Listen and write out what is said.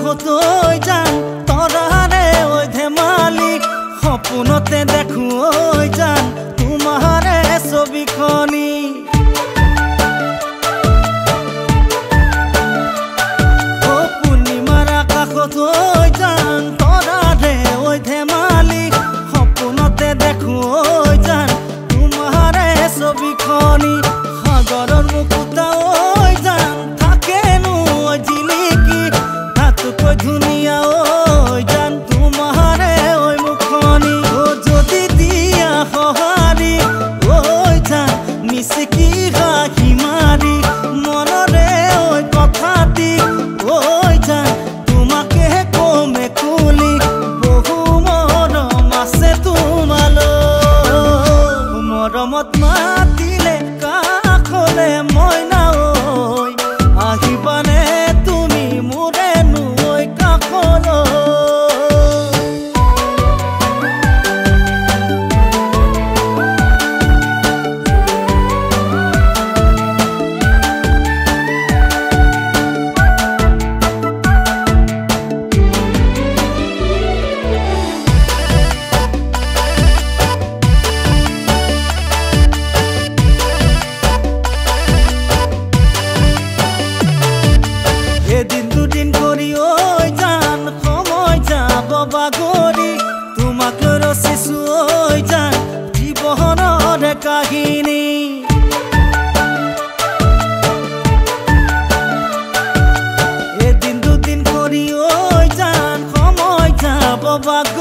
আকাশতৈ জান তৰাৰে ঐ ধেমালি সপোনতে দেখো ঐ জান তোমাৰে ছবিখনি ও পূৰ্ণিমাৰ আকাশতৈ জান তৰাৰে ঐ ধেমালি সপোনতে দেখো ঐ জান তোমাৰে ছবিখনি সাগৰৰ মুকুতা ঐ জান থাকেনো ঐ জিলিকি তাতকৈ ধুনীয়া ঐ জান তোমাৰে ঐ মুখনি ও যদি দিয়া সঁহাৰি ঐ জান মিচিকি হাঁহি মাৰি মনৰে ঐ কথাটি ঐ জান তোমাকে কমে খুলি বহু মৰম আছে তোমালৈ মৰমত মাতিলে কাষলে মইনা ঐ আহিবানে তুমি মোৰে নৈ কাষলৈ এদিন দুদিন কৰি ঐ জান সময় যাব বাগৰি তোমাক ৰচিছো ঐ জান জীৱনৰ কাহিনী এদিন দুদিন কৰি ঐ জান সময় যাব বাগৰি